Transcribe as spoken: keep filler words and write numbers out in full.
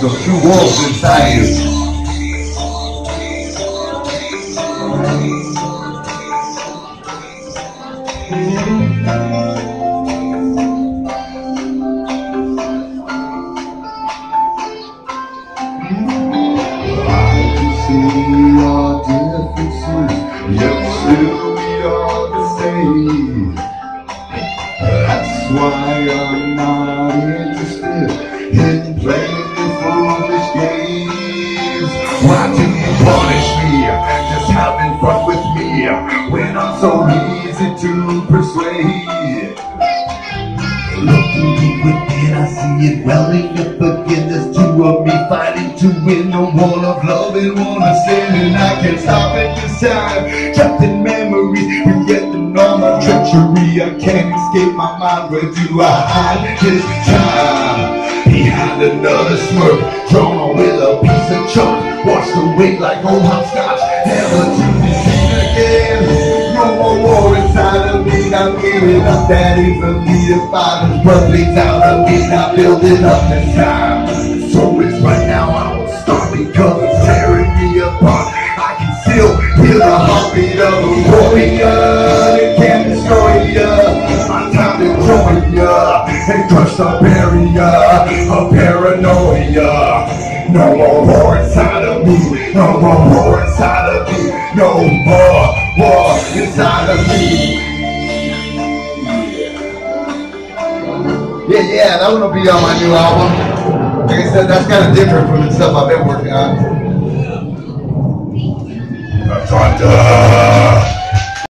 those two wolves inside you. Our differences, yet still we are the same. That's why I'm not interested in playing the foolish games. Why do you punish me and just having fun with me when I'm so easy to persuade? Looking within, I see it welling up again. There's two of me fighting to win the war of love and one of sin, and I can't stop it this time. Trapped in memories, forgetting all my treachery. I can't escape my mind. Where do I hide this time? Behind another smirk, drawn on with a piece of chalk, washed away like old hopscotch, never to be seen again. No more war inside of me, not giving up that easily. The father's blood bleeds out of me, not building up this time. So it's right now I will start, because it's tearing me apart. I can still hear the heartbeat of a warrior. It can destroy ya. My time to join ya and crush the barrier of paranoia. No more war inside of me, no more war inside of me, no more war inside of me. Yeah, yeah, that one will be on my new album. Like I said, that's kind of different from the stuff I've been working on. Thunder!